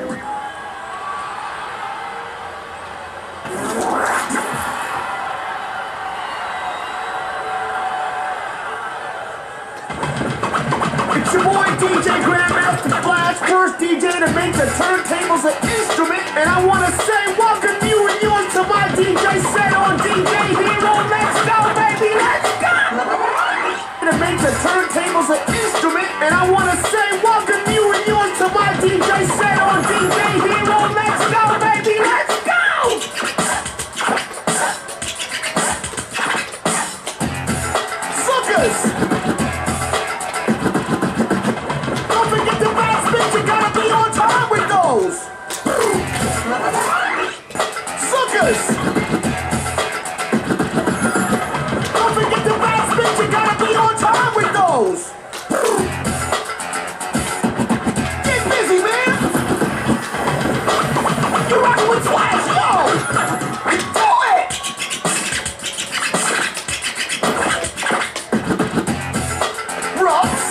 It's your boy DJ Grandmaster Flash, first DJ to make the turntables an instrument, and I want to say welcome you and yours to my DJ set on DJ Hero. Let's go, baby, let's go! To make the turntables an instrument, and I want to say welcome you and yours to my DJ set on DJ Hero. Let's go, baby, let's go! Suckers! You gotta be on time with those! Suckers! Don't forget the back spin, you gotta be on time with those! Get busy, man! You're rocking with Flash, yo! Do it! Rucks!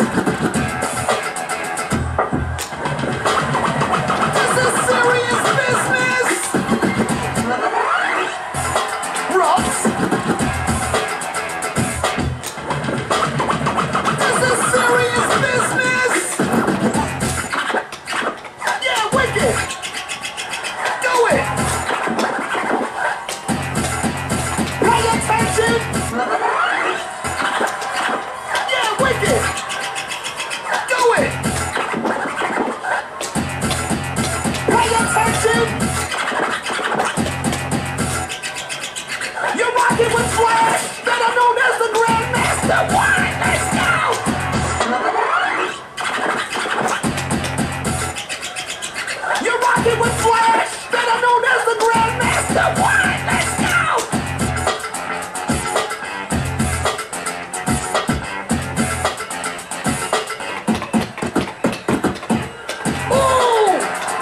You're rocking with Flash, better known as the Grandmaster. What? Let's go! You're rocking with Flash, better known as the Grandmaster. What? Let's go! Ooh!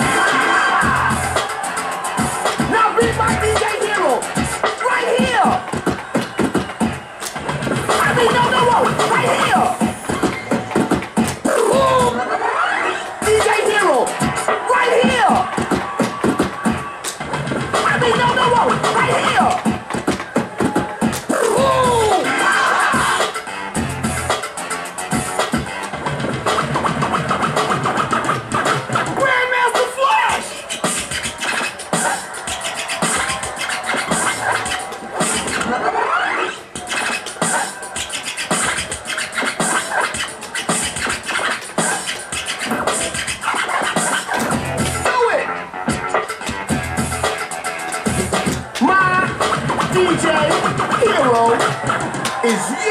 Now beat my DJ Hero. Right here! I mean, no, right here! Ooh. DJ Hero, right here! I mean, no, right here! Ooh. Grandmaster Flash! DJ Hero is you.